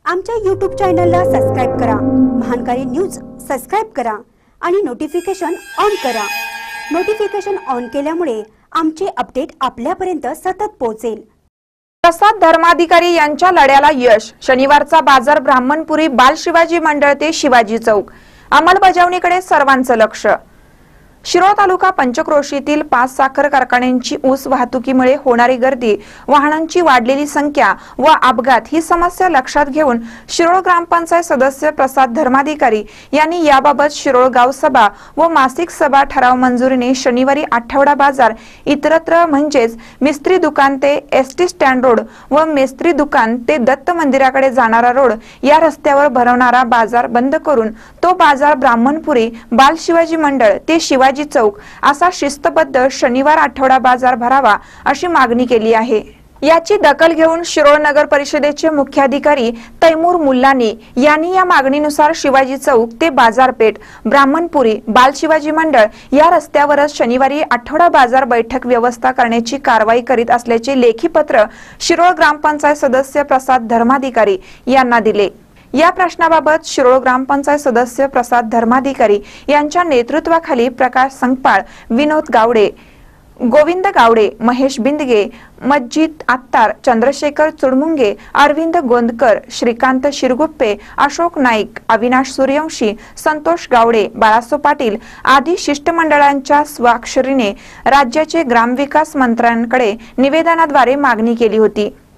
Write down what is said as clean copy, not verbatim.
आमच्या YouTube चॅनलला subscribe करा, महानकारी न्यूज सबस्क्राइब करा आणि नोटिफिकेशन ऑन करा। नोटिफिकेशन ऑन केल्यामुळे आमचे अपडेट आपल्यापर्यंत सतत पोहोचेल। प्रसाद धर्माधिकारी यांच्या लढ्याला यश। शनिवारचा बाजार ब्राह्मणपुरी बाल शिवाजी मंडळ ते शिवाजी चौक। अंमलबजावणीकडे सर्वांचं लक्ष। शिरोळ तालुका पंचक्रोशीतील 5 साखर कारखान्यांची ऊस वाहतुकीमुळे होणारी गर्दी, वाहनांची वाढलेली संख्या व अपघात ही समस्या लक्षात घेऊन शिरोळ ग्रामपंचायत सदस्य प्रसाद धर्माधिकारी यांनी याबाबत शिरोळ गाव सभा व मासिक सभा ठराव मंजुरीने शनिवारी आठवडा बाजार इतरत्र म्हणजेच मिस्त्री दुकान ते एसटी स्टँड रोड व मेस्त्री दुकान ते दत्त मंदिराकडे जाणारा रोड या रस्त्यावर भरवणारा बाजार बंद करून तो बाजार ब्राह्मणपुरी बाल शिवाजी मंडळ ते शिवाजी चौक असा शिस्तबद्ध शनिवार आठवडा बाजार भरावा अशी मागणी केली आहे। याची दखल घेऊन शिरोळ नगर परिषदेचे मुख्याधिकारी तैमूर मुल्लानी यांनी या मागणीनुसार शिवाजी चौक ते बाजारपेठ ब्राह्मणपुरी बाल शिवाजी मंडळ या रस्त्यावरच शनिवारी आठवडा बाजार बैठक व्यवस्था करण्याची कारवाई करीत असल्याचे लेखी पत्र शिरोळ ग्रामपंचायत सदस्य प्रसाद धर्माधिकारी यांना दिले। या प्रश्नाबाबत शिरोळ ग्रामपंचायत सदस्य प्रसाद धर्माधिकारी यांच्या नेतृत्वाखाली प्रकाश संगपाळ, विनोद गावडे, गोविंद गावडे, महेश बिंदगे, मज्जिद आत्तार, चंद्रशेखर चुडमुंगे, अरविंद गोंदकर, श्रीकांत शिरगुप्पे, अशोक नाईक, अविनाश सूर्यवंशी, संतोष गावडे, बाळासो पाटील आदी शिष्टमंडळांच्या स्वाक्षरीने राज्याचे ग्रामविकास मंत्र्यांकडे निवेदनाद्वारे मागणी केली होती।